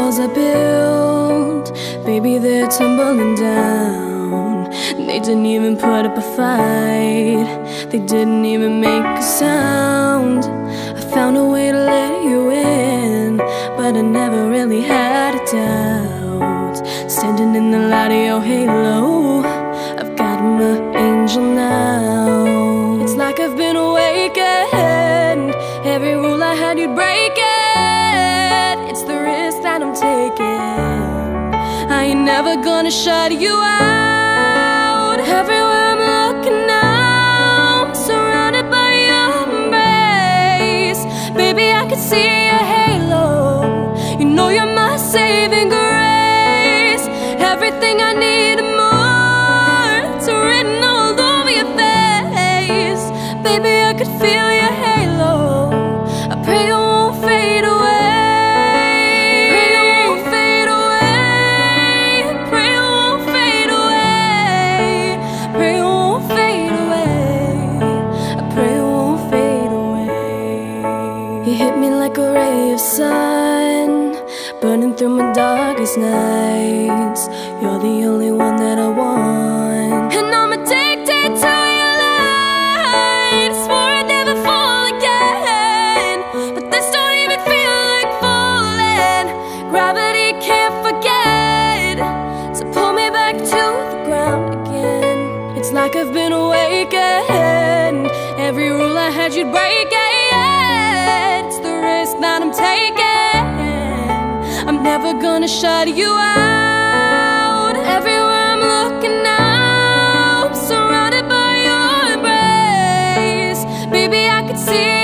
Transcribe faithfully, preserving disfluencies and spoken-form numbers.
walls I built, baby, they're tumbling down. They didn't even put up a fight, they didn't even make a sound. I found a way to let you in, but I never really had a doubt. Standing in the light of your halo, I've got my angel now. It's like I've been awakened, every rule I had you'd break it. It's the risk that I'm taking, I ain't never gonna shut you out. Everywhere I'm looking now, I'm surrounded by your embrace. Baby, I can see your halo, you know you're my saving grace. Everything I need and more, it's written all over your face. Baby, I could feel your halo, I pray it won't fade away. Like a ray of sun, burning through my darkest nights. You're the only one that I want, and I'm addicted to your light. Swore I'd never fall again, but this don't even feel like falling. Gravity can't forget, so pull me back to the ground again. It's like I've been awakened, every rule I had you'd break it. That I'm taking, I'm never gonna shut you out. Everywhere I'm looking now, I'm surrounded by your embrace. Baby, I could see